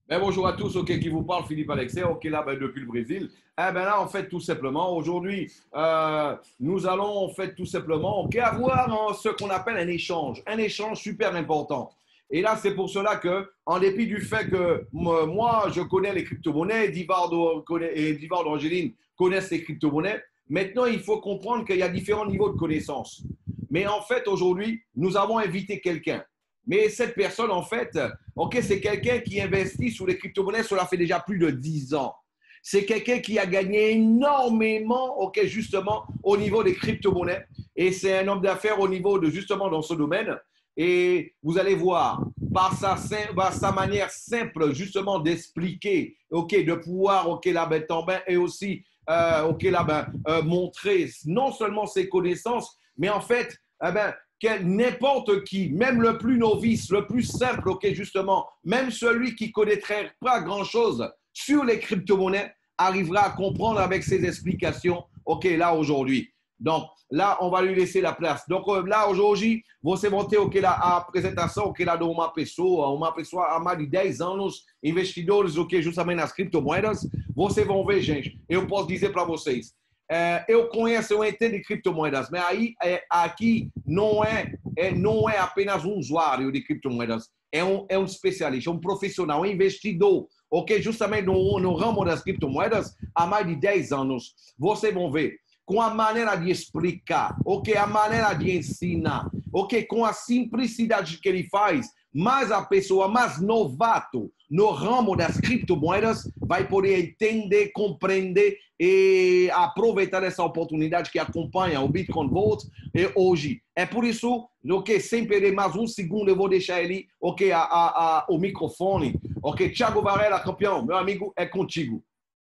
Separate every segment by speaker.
Speaker 1: Bonjour à tous, ok, qui vous parle, Philippe Alexei, ok, là, depuis le Brésil. Là, en fait, tout simplement, aujourd'hui, nous allons, en fait, tout simplement, ok, avoir ce qu'on appelle un échange super important. Et là, c'est pour cela que, en dépit du fait que moi, je connais les crypto-monnaies, et Divardo Angeline connaissent les crypto-monnaies, maintenant, il faut comprendre qu'il y a différents niveaux de connaissances. Mais en fait, aujourd'hui, nous avons invité quelqu'un. Mais cette personne, en fait, ok, c'est quelqu'un qui investit sur les crypto-monnaies, cela fait déjà plus de 10 ans. C'est quelqu'un qui a gagné énormément, ok, justement, au niveau des crypto-monnaies. Et c'est un homme d'affaires au niveau de, justement, dans ce domaine. Et vous allez voir, par sa manière simple, justement, d'expliquer, ok, de pouvoir, ok, là, et aussi, ok, là, montrer non seulement ses connaissances, mais en fait, n'importe qui, même le plus novice, le plus simple, ok, justement, même celui qui ne connaîtrait pas grand-chose sur les crypto-monnaies, arrivera à comprendre avec ses explications, ok, là, aujourd'hui. Donc, là, on va lui laisser la place. Donc, là, aujourd'hui, você vão ter ok, lá, a apresentação ok, lá de uma pessoa há mais de 10 anos, investidores ok, justamente nas criptomoedas. Vocês vão ver, gente, eu posso dizer para vocês, eu conheço, eu entendo de criptomoedas, mas aí aqui não é apenas um usuário de criptomoedas, é um especialista, é um profissional, um investidor, ok? Justamente no ramo das criptomoedas há mais de 10 anos. Vocês vão ver com a maneira de explicar, ok? A maneira de ensinar, ok? Com a simplicidade que ele faz, mas a pessoa mais novato no ramo das criptomoedas vai poder entender, compreender e aproveitar essa oportunidade que acompanha o Bitcoin Vault hoje. É por isso, ok, sem perder mais um segundo, eu vou deixar ele, ok, o microfone. Ok, Thiago Varela, campeão, meu amigo, é contigo.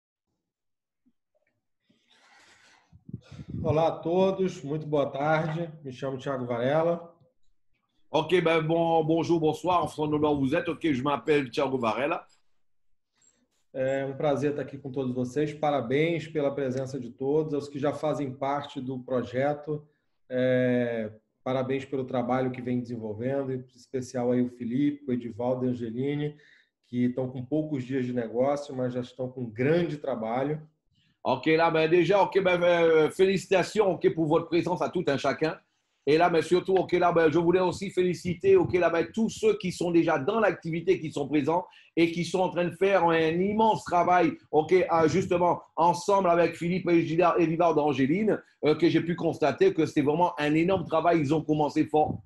Speaker 2: Olá a todos, muito boa tarde. Me chamo Thiago Varela.
Speaker 1: Ok, bonjour, bonsoir, en fonction de là où vous êtes. Ok, je m'appelle Thiago Varela.
Speaker 2: É um prazer estar aqui com todos vocês. Parabéns pela presença de todos, aos que já fazem parte do projeto. Parabéns pelo trabalho que vem desenvolvendo, em especial aí o Felipe, o Edivaldo e a Angeline, que estão com poucos dias de negócio, mas já estão com grande trabalho.
Speaker 1: Ok, là, déjà, ok, félicitations ok, pour votre présence à tout un chacun. Et là, surtout, ok, là, je voulais aussi féliciter ok, là, tous ceux qui sont déjà dans l'activité, qui sont présents et qui sont en train de faire un immense travail, ok, justement, ensemble avec Philippe et Vivard d'Angeline, que j'ai pu constater que c'était vraiment un énorme travail. Ils ont commencé fort.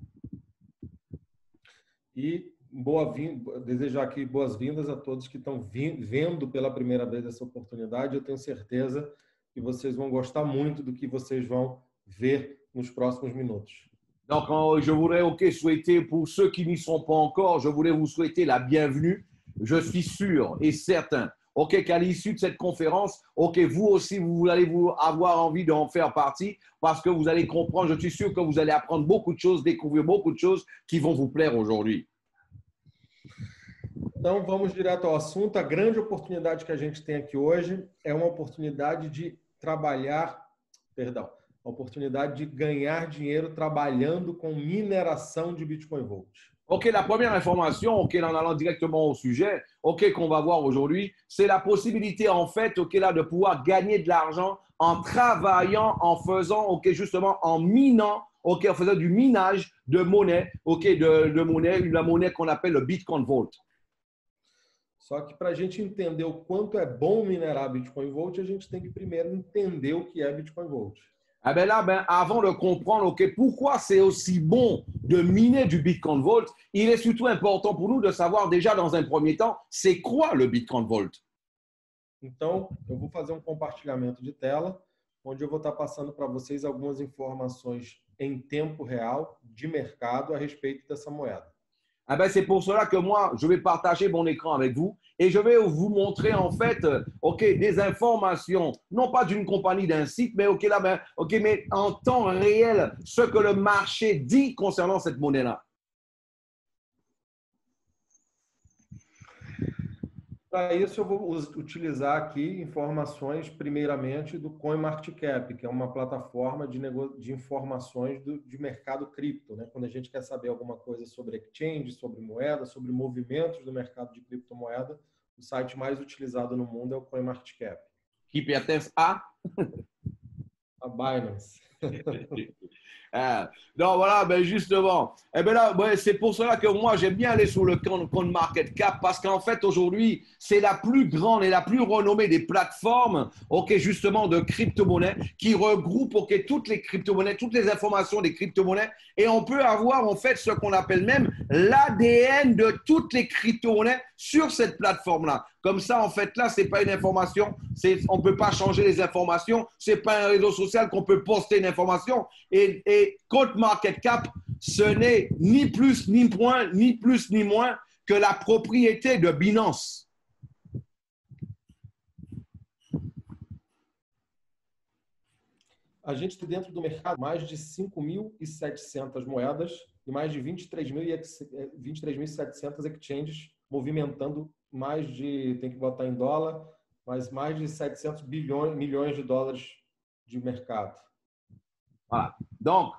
Speaker 2: E desejar aqui boas-vindas a todos que estão vendo pela primeira vez essa oportunidade. Eu tenho certeza que vocês vão gostar muito do que vocês vão ver nos próximos minutos.
Speaker 1: Donc, je voudrais souhaiter, pour ceux qui n'y sont pas encore, je voulais vous souhaiter la bienvenue. Je suis sûr et certain qu'à l'issue de cette conférence, vous aussi, vous allez avoir envie d'en faire partie parce que vous allez comprendre, je suis sûr que vous allez apprendre beaucoup de choses, découvrir beaucoup de choses qui vão vous plaire aujourd'hui.
Speaker 2: Então, vamos direto ao assunto. A grande oportunidade que a gente tem aqui hoje é uma oportunidade de a oportunidade de ganhar dinheiro trabalhando com mineração de Bitcoin Vault.
Speaker 1: Ok, la première information, ok, en allant directement au sujet, ok, qu'on va voir aujourd'hui, c'est la possibilité, en fait, ok, là, de pouvoir gagner de l'argent en travaillant, en faisant, ok, justement, en minant, ok, en faisant du minage de monnaie, ok, de monnaie, la monnaie qu'on appelle le Bitcoin Vault.
Speaker 2: Só que para a gente entender o quanto é bom minerar Bitcoin Vault, a gente tem que primeiro entender o que é Bitcoin Vault.
Speaker 1: Eh bien là, avant de comprendre ok, pourquoi c'est aussi bon de miner du Bitcoin Vault, il est surtout important pour nous de savoir déjà dans un premier temps, c'est quoi le Bitcoin Vault?
Speaker 2: Então, eu vou fazer um compartilhamento de tela, onde eu vou estar passando para vocês algumas informações em tempo real de mercado a respeito dessa moeda.
Speaker 1: Eh ben, c'est pour cela que moi, je vais partager mon écran avec vous et je vais vous montrer en fait des informations, non pas d'une compagnie, d'un site, mais, mais en temps réel, ce que le marché dit concernant cette monnaie-là.
Speaker 2: Para isso, eu vou utilizar aqui informações, primeiramente, do CoinMarketCap, que é uma plataforma de informações de mercado cripto, né? Quando a gente quer saber alguma coisa sobre exchange, sobre moeda, sobre movimentos do mercado de criptomoeda, o site mais utilizado no mundo é o CoinMarketCap.
Speaker 1: Qui pertence à
Speaker 2: A Binance.
Speaker 1: Non, voilà, ben justement. Eh ben là, ouais, c'est pour cela que moi, j'aime bien aller sur le compte Market Cap parce qu'en fait, aujourd'hui, c'est la plus grande et la plus renommée des plateformes, ok, justement, de crypto-monnaies qui regroupe, ok, toutes les crypto-monnaies, toutes les informations des crypto-monnaies et on peut avoir, en fait, ce qu'on appelle même l'ADN de toutes les crypto-monnaies sur cette plateforme-là. Comme ça, en fait, là, c'est pas une information, on ne peut pas changer les informations, c'est pas un réseau social qu'on peut poster une information. Et CoinMarketCap, ce n'est ni plus ni moins, ni plus ni moins que la propriété de Binance.
Speaker 2: A gente tem dentro do mercado mais de 5.700 moedas e mais de 23.700 exchanges movimentando mais de, tem que botar em dólar, mas mais de 700 milhões de dólares de mercado.
Speaker 1: Voilà. Donc,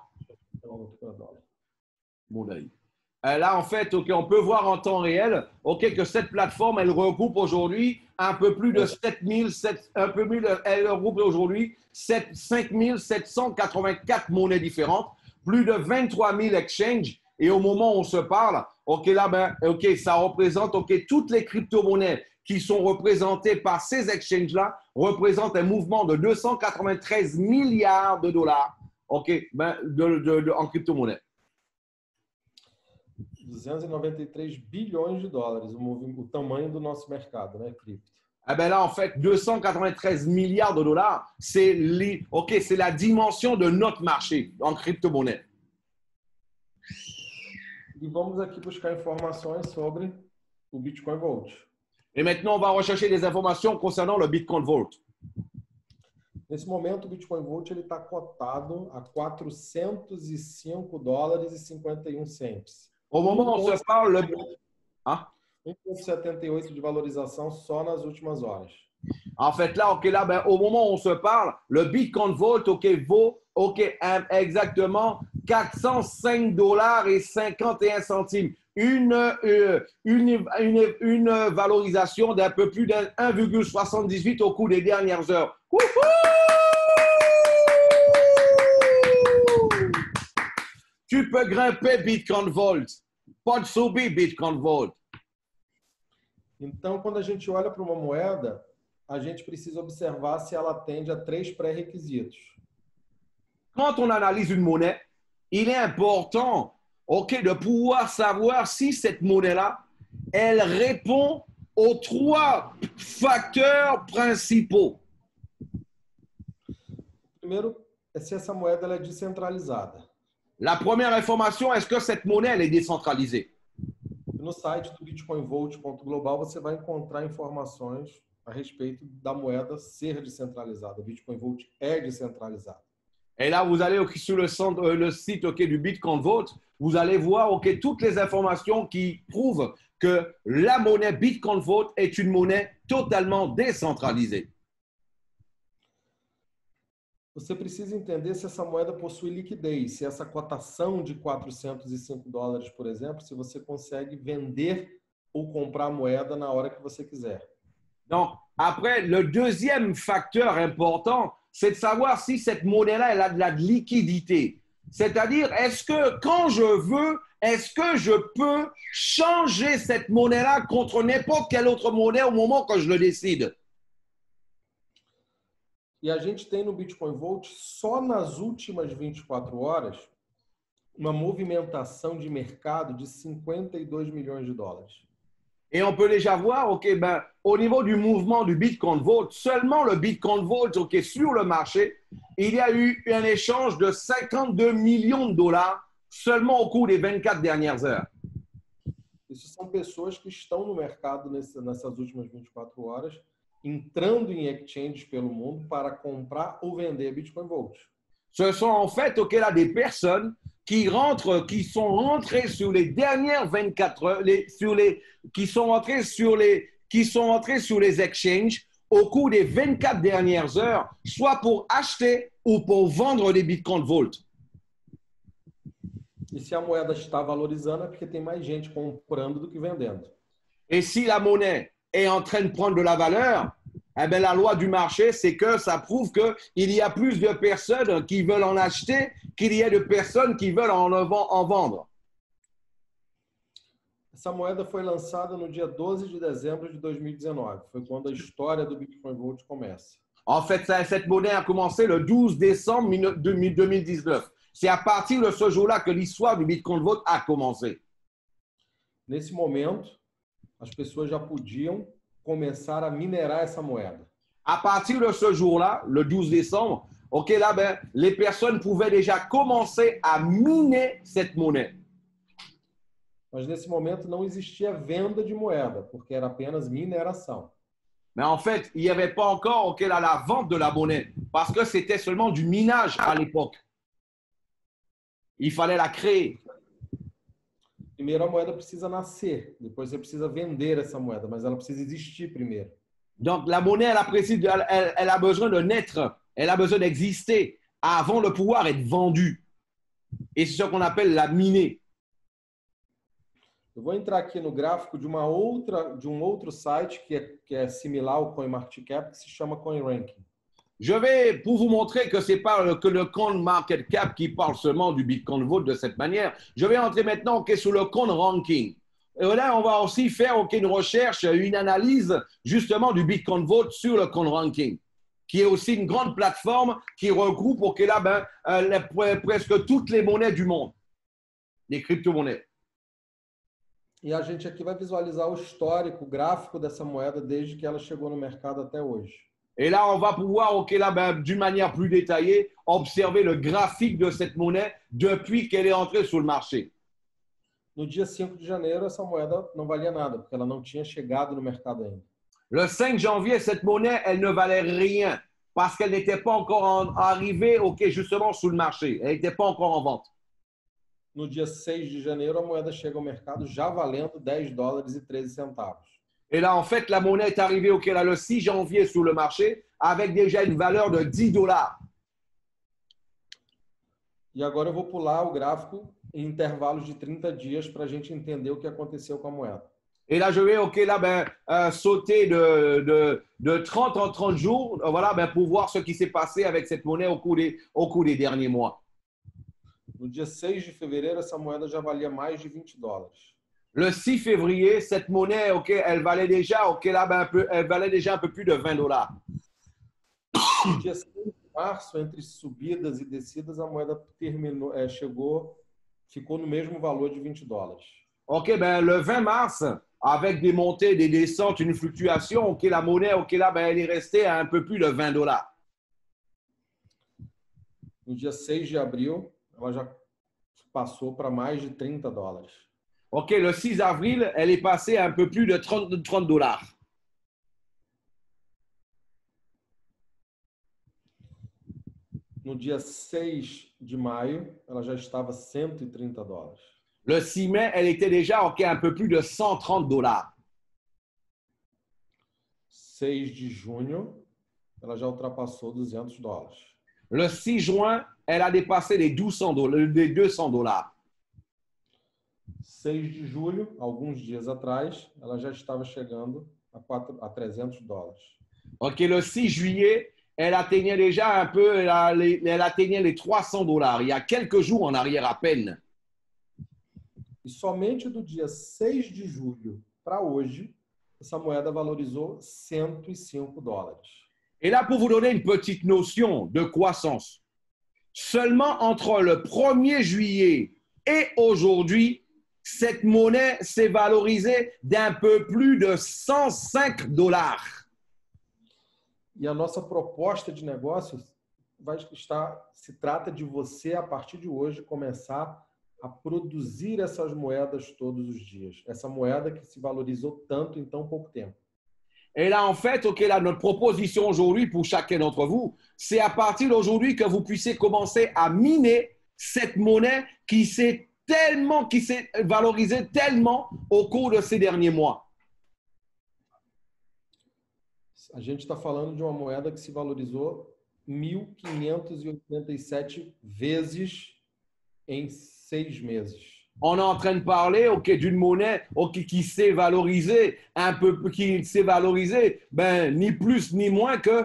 Speaker 1: là, en fait, okay, on peut voir en temps réel que cette plateforme, elle regroupe aujourd'hui un peu plus de 5784 monnaies différentes, plus de 23 000 exchanges. Et au moment où on se parle, là, ben, ça représente toutes les crypto-monnaies qui sont représentées par ces exchanges-là, représentent un mouvement de 293 milliards de dollars ben, en crypto-monnaie.
Speaker 2: 293 bilhões de dólares, o tamanho do nosso mercado, né, cripto.
Speaker 1: Eh ben là, en fait, 293 milliards de dollars, c'est la dimension de notre marché en crypto-monnaie.
Speaker 2: E vamos aqui buscar informações sobre o Bitcoin Vault.
Speaker 1: Et maintenant, on va rechercher des informations concernant le Bitcoin Vault.
Speaker 2: Nesse momento, o Bitcoin Vault está cotado a $405,51.
Speaker 1: Au moment où on se parle, le...
Speaker 2: 1,78 de valorização só nas últimas horas.
Speaker 1: En fait, là, là ben, au moment où on se parle, le Bitcoin Vault vaut exactement $405,51. Une valorisation d'un peu plus de 1,78 au cours des dernières heures. Tu peux grimper Bitcoin Vault. Pode subir Bitcoin Vault.
Speaker 2: Então, quando a gente olha para uma moeda, a gente precisa observar se ela atende a 3 pré-requisitos.
Speaker 1: Quand on analyse une monnaie, il est important de pouvoir savoir si cette monnaie-là, elle répond aux 3 facteurs principaux.
Speaker 2: Primeiro, é se essa moeda ela é descentralizada.
Speaker 1: La première information, est-ce que cette monnaie elle est décentralisée?
Speaker 2: No site do bitcoinvolt.global você vai encontrar informações a respeito da moeda ser descentralizada. O Bitcoin Vault é descentralizado.
Speaker 1: Et là, vous allez sur le site du Bitcoin Vault, vous allez voir toutes les informations qui prouvent que la monnaie Bitcoin Vault est une monnaie totalement décentralisée.
Speaker 2: Você precisa entender se essa moeda possui liquidez, se essa cotação de $405, por exemplo, se você consegue vender ou comprar a moeda na hora que você quiser.
Speaker 1: Donc, après, le deuxième facteur important, c'est de savoir si cette monnaie-là, elle a de la liquidité. C'est-à-dire, est-ce que quand je veux, est-ce que je peux changer cette monnaie-là contre n'importe quelle autre monnaie au moment que je le décide?
Speaker 2: E a gente tem no Bitcoin Vault, só nas últimas 24 horas, uma movimentação de mercado de 52 milhões de dólares.
Speaker 1: Et on peut déjà voir, ben, au niveau du mouvement du Bitcoin Vault, seulement le Bitcoin Vault, sur le marché, il y a eu un échange de 52 millions de dollars seulement au cours des 24 dernières heures.
Speaker 2: Isso são pessoas que estão no mercado nessas últimas 24 horas, entrando em exchanges pelo mundo para comprar ou vender Bitcoin Vault.
Speaker 1: Ce sont en fait là, des personnes qui sont rentrées sur les dernières 24 heures, qui sont entrées sur les exchanges au cours des 24 dernières heures, soit pour acheter ou pour vendre des Bitcoin Vault.
Speaker 2: E se a moeda está valorizando, é porque tem mais gente comprando do que vendendo.
Speaker 1: Et si la monnaie est en train de prendre de la valeur, eh bien, la loi du marché, c'est que ça prouve qu'il y a plus de personnes qui veulent en acheter qu'il y a de personnes qui veulent en vendre.
Speaker 2: Essa moeda foi lançada no dia 12 de dezembro de 2019. Foi quando a história do Bitcoin Vault começa.
Speaker 1: En fait, cette monnaie a commencé le 12 décembre 2019. C'est à partir de ce jour-là que l'histoire du Bitcoin Vault a commencé.
Speaker 2: Nesse momento, as pessoas já podiam começar a minerar essa moeda.
Speaker 1: À partir de ce jour-là, le 12 décembre, ok, là, ben, les personnes pouvaient déjà commencer à miner cette monnaie.
Speaker 2: Mas nesse momento não existia venda de moeda, porque era apenas mineração.
Speaker 1: Mais en fait, il n'y avait pas encore ok, là, la vente de la monnaie, parce que c'était seulement du minage à l'époque. Il fallait la créer.
Speaker 2: Primeiro a moeda precisa nascer, depois você precisa vender essa moeda, mas ela precisa existir primeiro.
Speaker 1: Donc la monnaie, elle a besoin de naître, elle a besoin d'exister avant de pouvoir être vendue. Et c'est ce qu'on appelle la miner.
Speaker 2: Eu vou entrar aqui no gráfico de um outro site que é similar ao CoinMarketCap, que se chama CoinRanking.
Speaker 1: Je vais, pour vous montrer que ce n'est pas que le CoinMarketCap qui parle seulement du Bitcoin Vault de cette manière, je vais entrer maintenant okay, sur le CoinRanking. Et là, on va aussi faire okay, une recherche, une analyse justement du Bitcoin Vault sur le CoinRanking, qui est aussi une grande plateforme qui regroupe okay, là, presque toutes les monnaies du monde, les crypto-monnaies.
Speaker 2: E a gente aqui vai visualizar o histórico, o gráfico dessa moeda desde que ela chegou no mercado até hoje.
Speaker 1: Et là, on va pouvoir, okay, là, d'une manière plus détaillée, observer le graphique de cette monnaie depuis qu'elle est entrée sur le marché.
Speaker 2: No dia 5 de janeiro, essa moeda não valia nada, porque ela não tinha chegado no mercado ainda.
Speaker 1: Le 5 janvier, cette monnaie, elle ne valait rien parce qu'elle n'était pas encore arrivée, okay, justement, sur le marché. Elle n'était pas encore en vente.
Speaker 2: No dia 6 de janeiro, a moeda chega ao mercado já valendo $10,13.
Speaker 1: Et là, en fait, la monnaie est arrivée okay, là, le 6 janvier sur le marché avec déjà une valeur de $10.
Speaker 2: E agora eu vou pular o gráfico em intervalos de 30 dias para a gente entender o que aconteceu com a moeda.
Speaker 1: Et là, je vais okay, là, sauter de 30 en 30 jours voilà, pour voir ce qui s'est passé avec cette monnaie au cours des derniers mois.
Speaker 2: No dia 6 de fevereiro, essa moeda já valia mais de $20.
Speaker 1: Le 6 février, cette monnaie, okay, elle valait déjà, okay, là, elle valait déjà un peu plus de $20.
Speaker 2: No dia 6 de março, entre subidas e descidas, a moeda ficou no mesmo valor de $20.
Speaker 1: Ok, le 20 mars, avec des montées, des descentes, une fluctuation, ok, la monnaie, ok, là, elle est restée à un peu plus de $20.
Speaker 2: No dia 6 de abril, ela já passou para mais de $30.
Speaker 1: Ok, le 6 avril, elle est passée à un peu plus de $30.
Speaker 2: No dia 6 de maio, ela já estava $130.
Speaker 1: Le 6 mai, elle était déjà okay, un peu plus de $130.
Speaker 2: 6 de junho, ela já ultrapassou $200.
Speaker 1: Le 6 juin, elle a dépassé les $200.
Speaker 2: 6 de julho, alguns dias atrás, ela já estava chegando a $300.
Speaker 1: Ok, le 6 juillet, elle atteignait déjà un peu, elle atteignait les $300. Il y a quelques jours en arrière à peine.
Speaker 2: E somente do dia 6 de julho para hoje, essa moeda valorizou $105.
Speaker 1: Et là, pour vous donner une petite notion de croissance, seulement entre le 1er juillet et aujourd'hui, cette monnaie s'est valorisée d'un peu plus de $105.
Speaker 2: E a nossa proposta de negócios se trata de você, a partir de hoje, começar a produzir essas moedas todos os dias. Essa moeda que se valorizou tanto em tão pouco tempo.
Speaker 1: Et là, en fait, okay, là, notre proposition aujourd'hui pour chacun d'entre vous, c'est à partir d'aujourd'hui que vous puissiez commencer à miner cette monnaie qui s'est valorisée tellement au cours de ces derniers mois.
Speaker 2: A gente está falando de uma moeda que se valorizou 1.587 vezes em 6 meses.
Speaker 1: on est en train de parler d'une monnaie qui s'est valorisée ben, ni plus ni moins que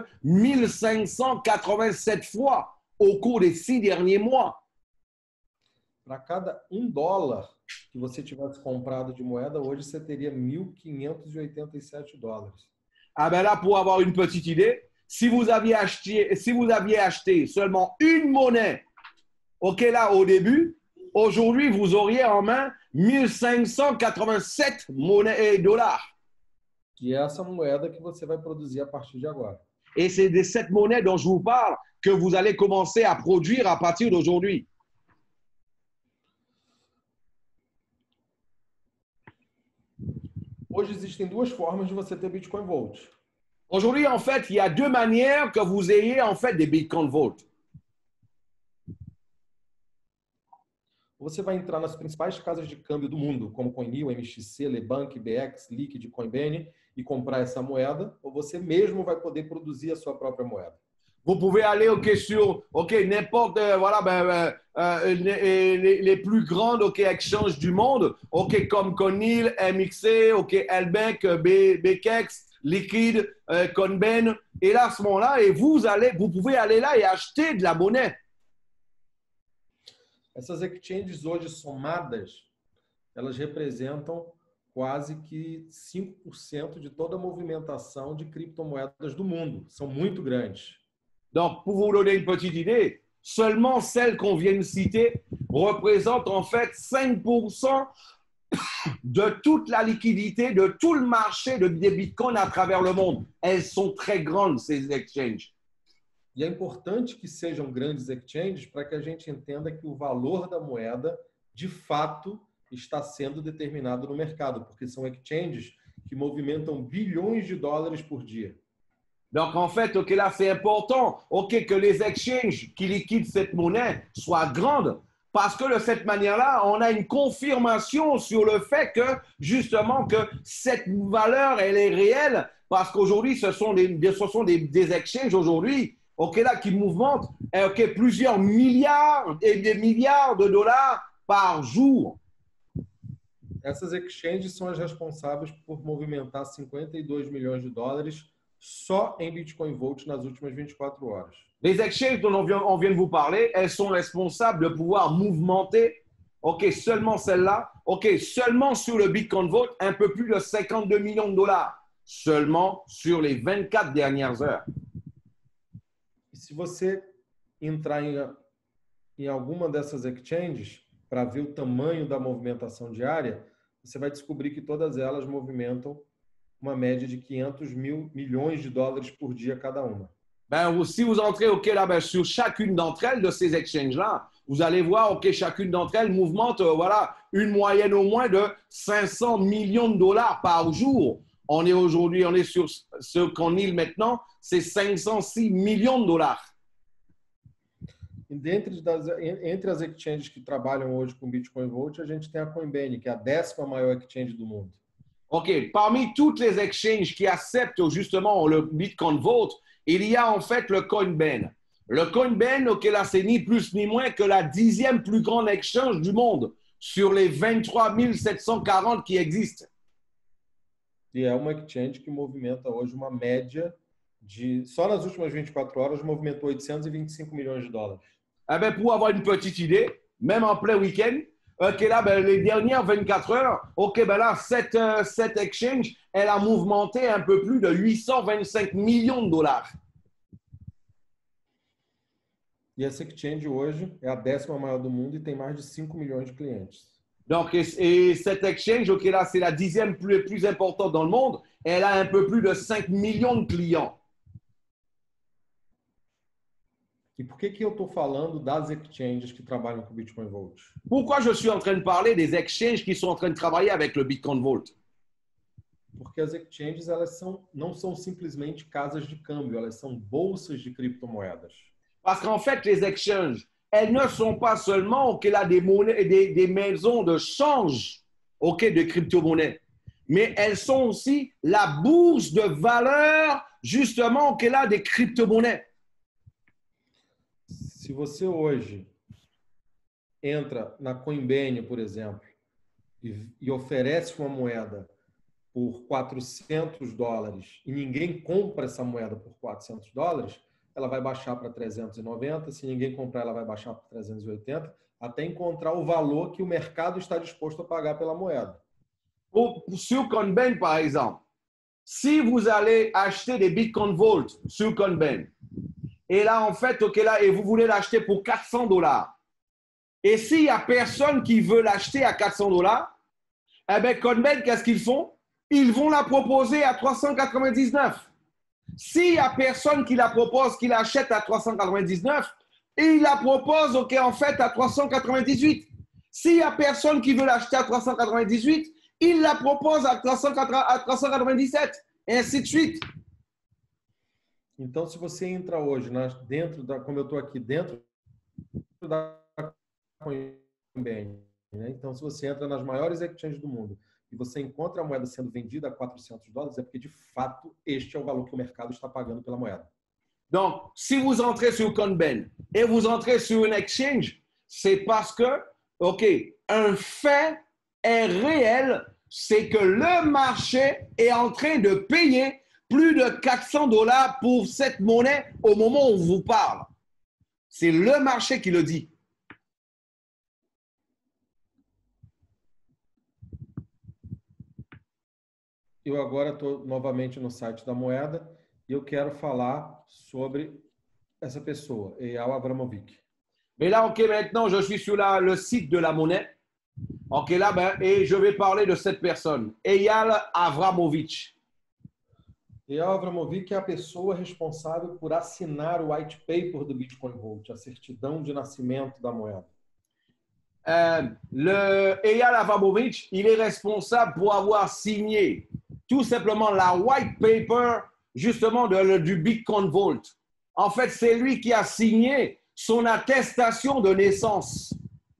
Speaker 1: 1587 fois au cours des 6 derniers mois.
Speaker 2: Para cada $1 que você tivesse comprado de moeda, hoje você teria $1.587.
Speaker 1: Ah ben là, pour avoir une petite idée, si vous aviez acheté seulement une monnaie, là au début, aujourd'hui vous auriez en main 1587 monnaies et dollars.
Speaker 2: Que é essa moeda que você vai produzir a partir de agora.
Speaker 1: Et c'est de cette monnaie dont je vous parle que vous allez commencer à produire à partir d'aujourd'hui.
Speaker 2: Hoje existem duas formas de você ter Bitcoin Vault.
Speaker 1: Aujourd'hui, en fait, il y a deux manières que vous ayez en fait des Bitcoin Vault.
Speaker 2: Você vai entrar nas principais casas de câmbio do mundo, como CoinMe, MXC, Lebank, BX, Liquid, Coinbase, e comprar essa moeda, ou você mesmo vai poder produzir a sua própria moeda.
Speaker 1: Vous pouvez aller sur n'importe les plus grandes exchanges du monde, comme Coinil, MXC, LBank, BKEX, Liquid, Coinbase, et là à ce moment-là, vous pouvez aller là et acheter de la monnaie.
Speaker 2: Essas exchanges hoje somadas, elas representam quase que 5% de toda a movimentação de criptomoedas do mundo. São muito grandes.
Speaker 1: Donc, pour vous donner une petite idée, seulement celles qu'on vient de citer représentent en fait 5% de toute la liquidité, de tout le marché des bitcoins à travers le monde. Elles sont très grandes, ces exchanges.
Speaker 2: E é importante que sejam grandes exchanges para que a gente entenda que o valor da moeda, de fato, está sendo determinado no mercado, porque são exchanges que movimentam bilhões de dólares por dia.
Speaker 1: Donc, en fait, là, c'est important que les exchanges qui liquident cette monnaie soient grandes parce que de cette manière-là, on a une confirmation sur le fait que, justement, que cette valeur, elle est réelle parce qu'aujourd'hui, ce sont des exchanges aujourd'hui là, qui mouvementent plusieurs milliards et des milliards de dollars par jour.
Speaker 2: Essas exchanges são as responsáveis por movimentar 52 milhões de dólares só em Bitcoin Vault nas últimas 24 horas.
Speaker 1: Les exchanges dont on vient de vous parler, elles sont responsables de pouvoir mouvementer, seulement celle-là, seulement sur le Bitcoin Vault, un peu plus de 52 millions de dollars, seulement sur les 24 dernières heures.
Speaker 2: E se você entrar em alguma dessas exchanges para ver o tamanho da movimentação diária, você vai descobrir que todas elas movimentam uma média de 500 milhões de dólares por dia cada uma.
Speaker 1: Ben, si vous entrez là, sur chacune d'entre elles, de ces exchanges-là, vous allez voir chacune d'entre elles mouvemente une moyenne au moins de 500 millions de dollars par jour. On est sur ce qu'on île maintenant, c'est 506 millions de dollars.
Speaker 2: E entre as exchanges que trabalham hoje com Bitcoin Vault, a gente tem a Coinbase, que é a 10ª maior exchange do mundo.
Speaker 1: Parmi toutes les exchanges qui acceptent justement le Bitcoin Vault, il y a en fait le Coinbase. Le Coinbase, là, c'est ni plus ni moins que la 10e plus grande exchange du monde sur les 23 740 qui existent.
Speaker 2: E é uma exchange que movimenta hoje uma média de... Só nas últimas 24 horas, movimentou 825 milhões de dólares.
Speaker 1: Eh ben, pour avoir une petite idée, même en plein week-end, là, les dernières 24 heures, là, cette exchange, elle a mouvementé un peu plus de 825 millions de dollars.
Speaker 2: E essa exchange hoje é a 10ª maior do mundo e tem mais de 5 milhões de clientes.
Speaker 1: Donc, et cette exchange, là, c'est la 10e plus importante dans le monde. Elle a un peu plus de 5 millions de clients.
Speaker 2: E por que eu estou falando das exchanges que trabalham com o Bitcoin Vault?
Speaker 1: Pourquoi je suis en train de parler des exchanges qui sont en train de travailler avec le Bitcoin Vault?
Speaker 2: Porque as exchanges, elas não são simplesmente casas de câmbio, elas são bolsas de criptomoedas.
Speaker 1: Parce qu'en fait, les exchanges, elles ne sont pas seulement là, des maisons de change de crypto-monnaies, mais elles sont aussi la bourse de valeur, justement, là, des crypto-monnaies.
Speaker 2: Se você hoje entra na Coinbase, por exemplo, e oferece uma moeda por $400 e ninguém compra essa moeda por $400, ela vai baixar para 390. Se ninguém comprar, ela vai baixar para 380, até encontrar o valor que o mercado está disposto a pagar pela moeda.
Speaker 1: Sur Coinbase, par exemple, si vous allez acheter des Bitcoin Vault sur Coinbase, et là, en fait, OK, là, et vous voulez l'acheter pour $400, et s'il n'y a personne qui veut l'acheter à $400, eh bien, Coinbase, qu'est-ce qu'ils font? Ils vont la proposer à 399. S'il n'y a personne qui la propose, qui l'achète à 399, ils la proposent, OK, en fait, à 398. S'il n'y a personne qui veut l'acheter à 398, ils la proposent à 397, et ainsi de suite.
Speaker 2: Então, se você entra hoje dentro da, como eu estou aqui dentro da Coinbase, né? Então, se você entra nas maiores exchanges do mundo e você encontra a moeda sendo vendida a $400, é porque de fato este é o valor que o mercado está pagando pela moeda.
Speaker 1: Donc, si vous entrez sur Coinbase et vous entrez sur une exchange, c'est parce que, OK, un fait est réel, c'est que le marché est en train de payer plus de $400 pour cette monnaie au moment où on vous parle. C'est le marché qui le dit.
Speaker 2: Eu agora estou novamente no site da moeda e eu quero falar sobre essa pessoa, Eyal Abramovich.
Speaker 1: Mais là, OK, maintenant, je suis sur le site de la monnaie. OK, là, et je vais parler de cette personne, Eyal Abramovich.
Speaker 2: Eyal Abramovich é a pessoa responsável por assinar o white paper do Bitcoin Vault, a certidão de nascimento da moeda.
Speaker 1: Eyal Abramovich, il est responsable pour avoir signé tout simplement la white paper justement du Bitcoin Vault. En fait, c'est lui qui a signé son attestation de naissance.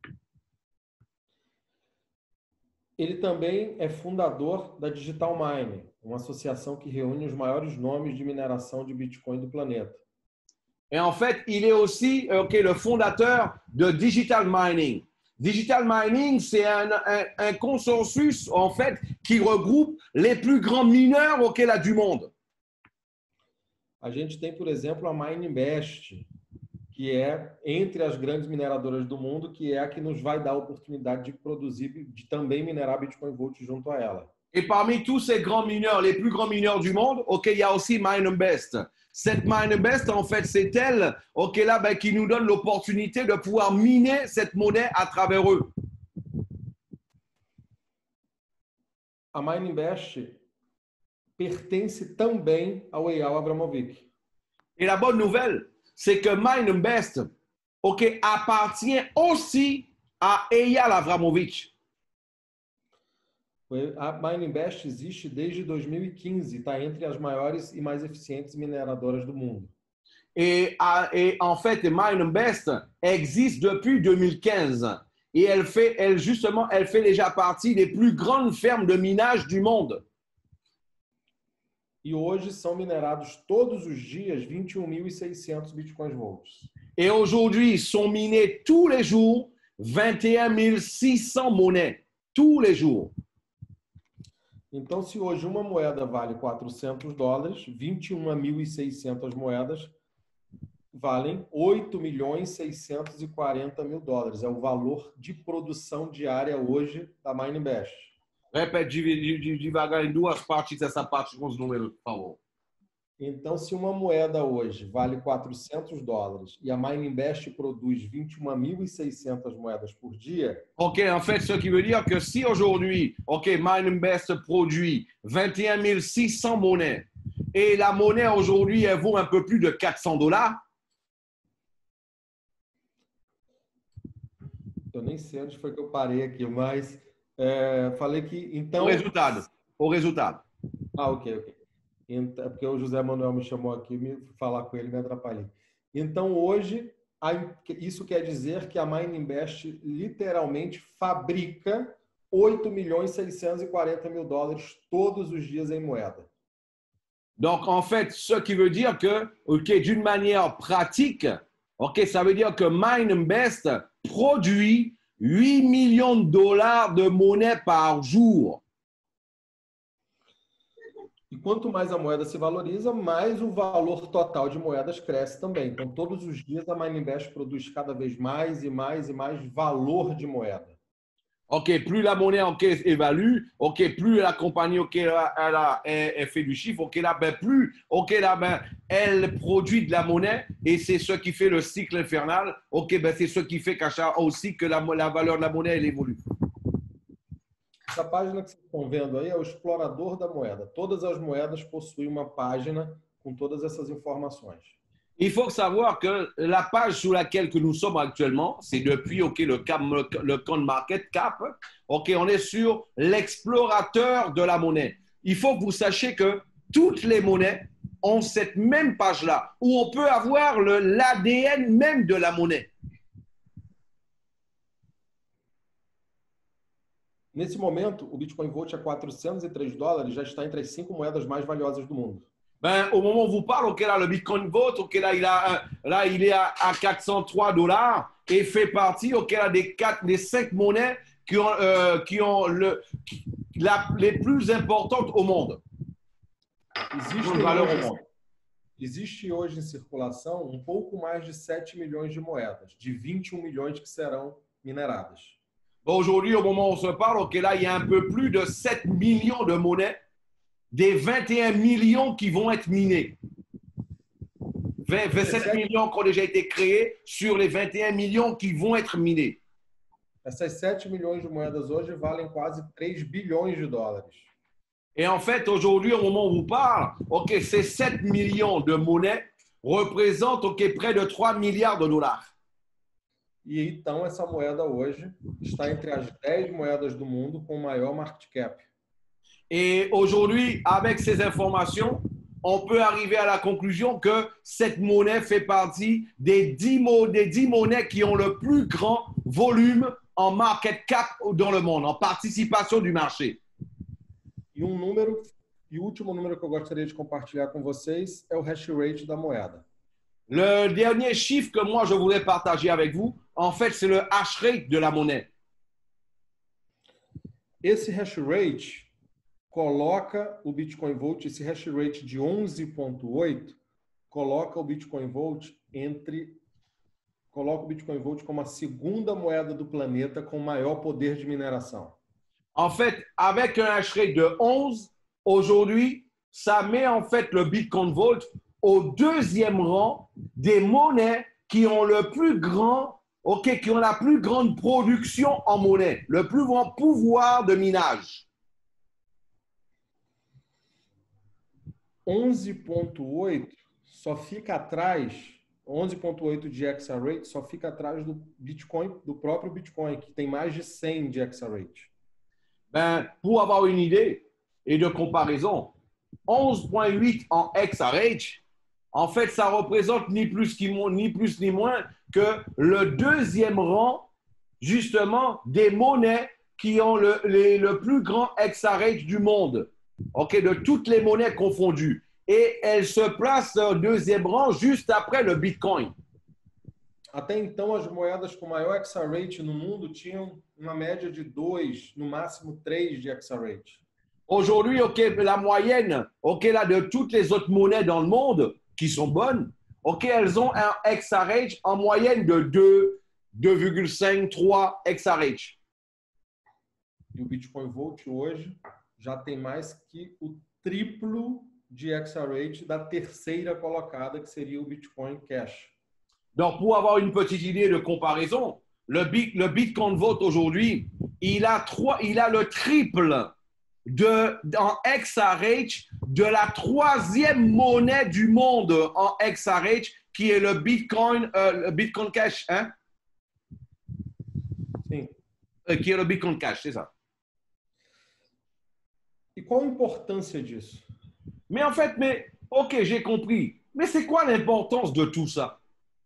Speaker 2: Ele também é fundador da Digital Mine, uma associação que reúne os maiores nomes de mineração de Bitcoin do planeta.
Speaker 1: Et en fait, il est aussi le fondateur de Digital Mining. Digital Mining, c'est un consensus en fait qui regroupe les plus grands mineurs là, du monde.
Speaker 2: A gente tem, por exemplo, a MineInvest, que é entre as grandes mineradoras do mundo, que é a que nos vai dar a oportunidade de produzir, de também minerar Bitcoin Vault junto a ela.
Speaker 1: Et parmi tous ces grands mineurs, les plus grands mineurs du monde, il y a aussi MineInvest. Cette MineInvest, en fait, c'est elle, là, qui nous donne l'opportunité de pouvoir miner cette monnaie à travers eux.
Speaker 2: A MineInvest pertence também ao Eyal Abramovich.
Speaker 1: Et la bonne nouvelle, c'est que MineInvest, appartient aussi à Eyal Abramovich.
Speaker 2: A MineInvest existe desde 2015, está entre as maiores e mais eficientes mineradoras do mundo.
Speaker 1: Et en fait, MineInvest existe depuis 2015 et elle fait déjà partie des plus grandes fermes de minage du monde.
Speaker 2: E hoje são minerados todos os dias 21.600 Bitcoin Vaults.
Speaker 1: Et aujourd'hui, sont minés tous les jours 21 600 monnaies, tous les jours.
Speaker 2: Então, se hoje uma moeda vale $400, 21.600 moedas valem $8.640.000. É o valor de produção diária hoje da MineInvest.
Speaker 1: Repete devagar em duas partes essa parte com os números, por favor.
Speaker 2: Então, se uma moeda hoje vale $400 e a MineInvest produz 21.600 moedas por dia...
Speaker 1: OK, en fait, ce qui veut dire que si aujourd'hui, MineInvest produit 21 600 monnaies et la monnaie aujourd'hui, elle vaut un peu plus de $400.
Speaker 2: Eu nem sei onde foi que eu parei aqui, mas falei que... então
Speaker 1: O resultado.
Speaker 2: Ah, ok. Então, porque o José Manuel me chamou aqui, me falar com ele, me atrapalhei. Então, hoje, isso quer dizer que a MineInvest literalmente fabrica $8.640.000 todos os dias em moeda.
Speaker 1: Donc, en fait, ce qui veut dire que, d'une manière pratique, ça veut dire que MineInvest produit 8 millions de dollars de monnaie par jour.
Speaker 2: E quanto mais a moeda se valoriza, mais o valor total de moedas cresce também. Então, todos os dias a Minebest produz cada vez mais e mais e mais valor de moeda.
Speaker 1: OK, plus la monnaie évalue, OK, plus la compagnie elle fait du chiffre, OK, là, ben, plus, OK, là, ben, elle produit de la monnaie et c'est ce qui fait le cycle infernal. OK, ben, c'est ce qui fait aussi que la valeur de la monnaie, elle évolue.
Speaker 2: Essa página que vocês estão vendo aí é o explorador da moeda. Todas as moedas possuem uma página com todas essas informações.
Speaker 1: Il faut savoir que la page sur laquelle que nous sommes actuellement, c'est depuis le CoinMarketCap. OK, on est sur l'explorateur de la monnaie. Il faut que vous sachiez que toutes les monnaies ont cette même page-là, où on peut avoir l'ADN même de la monnaie.
Speaker 2: Nesse momento, o Bitcoin Vault a $403 já está entre as 5 moedas mais valiosas do mundo.
Speaker 1: Ben, au moment où vous parle, OK, là, le Bitcoin Vault, OK, là, il est à $403 et fait partie, OK, là, des 5 monnaies qui ont les plus importantes au monde.
Speaker 2: Existe hoje em circulação um pouco mais de 7 milhões de moedas, de 21 milhões que serão mineradas.
Speaker 1: Aujourd'hui, au moment où on se parle, OK, là, il y a un peu plus de 7 millions de monnaies des 21 millions qui vont être minés. 27 millions qui ont déjà été créés sur les 21 millions qui vont être minés.
Speaker 2: Essas 7 milhões de moedas hoje valem quase 3 bilhões de dólares.
Speaker 1: Et en fait, aujourd'hui, au moment où on vous parle, OK, ces 7 millions de monnaies représentent, OK, près de 3 milliards de dollars.
Speaker 2: E então, essa moeda hoje está entre as 10 moedas do mundo com maior market cap.
Speaker 1: Et aujourd'hui, avec ces informations, on peut arriver à la conclusion que cette monnaie fait partie des 10 monnaies qui ont le plus grand volume en market cap dans le monde, en participation du marché.
Speaker 2: E o último número que eu gostaria de compartilhar com vocês é o hash rate da moeda.
Speaker 1: Le dernier chiffre que moi je voudrais partager avec vous, en fait, c'est le hash rate de la monnaie.
Speaker 2: Esse hash rate coloca o Bitcoin Vault, esse hash rate de 11.8, coloca o Bitcoin Vault como a segunda moeda do planeta com maior poder de mineração.
Speaker 1: En fait, avec un hash rate de 11, aujourd'hui, ça met en fait le Bitcoin Vault au deuxième rang des monnaies qui ont le plus grand, OK, qui ont la plus grande production en monnaie, le plus grand pouvoir de minage.
Speaker 2: 11.8 só fica atrás, 11.8 de Exarate só fica atrás do Bitcoin, do próprio Bitcoin, que tem mais de 100 de Exarate.
Speaker 1: Ben, pour avoir une idée et de comparaison, 11.8 en Exarate, en fait, ça représente ni plus ni moins que le deuxième rang, justement, des monnaies qui ont le plus grand Exarate du monde. OK, de toutes les monnaies confondues. Et elle se place au deuxième rang juste après le Bitcoin.
Speaker 2: Até então, as moedas com maior Exarate no mundo tinham uma média de 2, no máximo 3 de Exarate.
Speaker 1: Aujourd'hui, OK, la moyenne, OK, là, de toutes les autres monnaies dans le monde qui sont bonnes, OK, elles ont un Exarate en moyenne de 2, 2,5, 3 Exarate.
Speaker 2: E o Bitcoin Vault hoje já tem mais que o triplo de Exarate da terceira colocada, que seria o Bitcoin Cash.
Speaker 1: Donc, pour avoir une petite idée de comparaison, le Bitcoin Vault aujourd'hui, il a le triple en Exarate de la troisième monnaie du monde en Exarate, qui est le Bitcoin Cash, hein?
Speaker 2: Sim.
Speaker 1: Qui est le Bitcoin Cash, c'est ça.
Speaker 2: E qual a importância disso?
Speaker 1: Mais en fait, OK, j'ai compris. Mais c'est quoi l'importance de tout ça?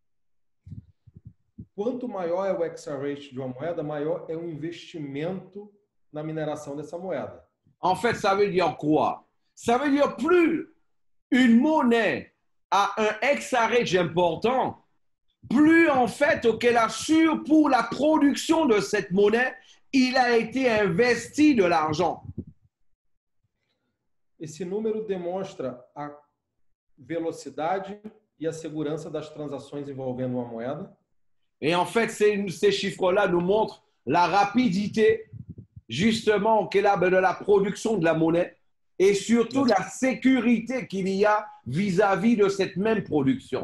Speaker 2: Quanto maior é o Exarate de uma moeda, maior é o investimento na mineração dessa moeda.
Speaker 1: En fait, ça veut dire quoi? Ça veut dire plus une monnaie a un Exarate important, plus en fait, ok, là, pour la production de cette monnaie, il a été investi de l'argent.
Speaker 2: Esse número demonstra a velocidade e a segurança das transações envolvendo uma moeda.
Speaker 1: Et en fait, ces chiffres-là nous montrent la rapidité, justement, qu'est là, de la production de la monnaie et surtout la sécurité qu'il y a vis-à-vis de cette même production.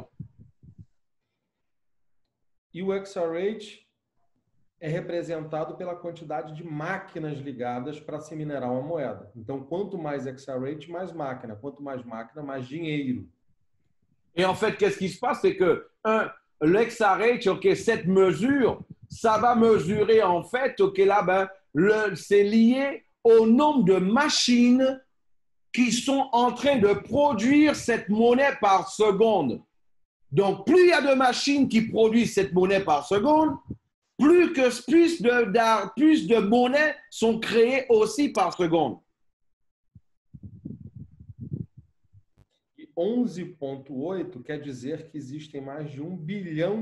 Speaker 2: E o XRH é representado pela quantidade de máquinas ligadas para se minerar uma moeda. Então, quanto mais XRH, mais máquina. Quanto mais máquina, mais dinheiro.
Speaker 1: Et en fait, qu'est-ce qui se passe? C'est que l'XRH, ok, cette mesure, ça va mesurer en fait, ok, là, c'est lié au nombre de machines qui sont en train de produire cette monnaie par seconde. Donc, plus il y a de machines qui produisent cette monnaie par seconde, plus de monnaies sont créées aussi par seconde.
Speaker 2: E 11,8 quer dizer que existem mais de $1 bilhão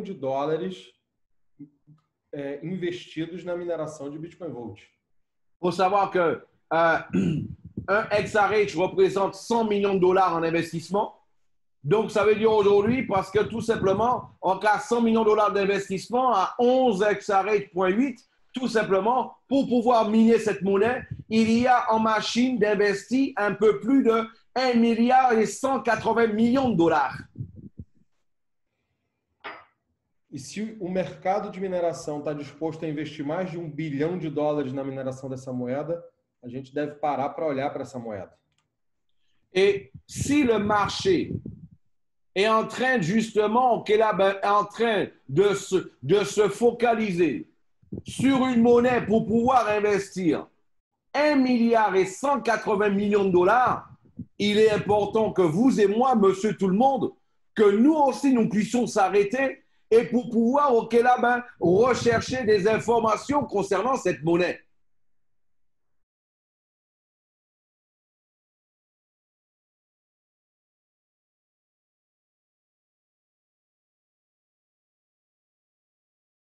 Speaker 2: investidos na mineração de Bitcoin Vault.
Speaker 1: Il faut savoir que un XRH représente $100 millions en investissement. Donc, ça veut dire aujourd'hui, parce que tout simplement, en cas $100 millions d'investissement à 11 XRH.8, tout simplement, pour pouvoir miner cette monnaie, il y a en machine d'investir un peu plus de 1 milliard et 180 millions de dollars.
Speaker 2: E se o mercado de mineração está disposto a investir mais de $1 bilhão na mineração dessa moeda, a gente deve parar para olhar para essa moeda.
Speaker 1: Et si le marché est en train justement, qu'elle est en train de se focaliser sur une monnaie pour pouvoir investir 1 milliard et 180 millions de dollars, il est important que vous et moi, monsieur tout le monde, que nous aussi nous puissions s'arrêter et pour pouvoir rechercher des informations concernant cette monnaie.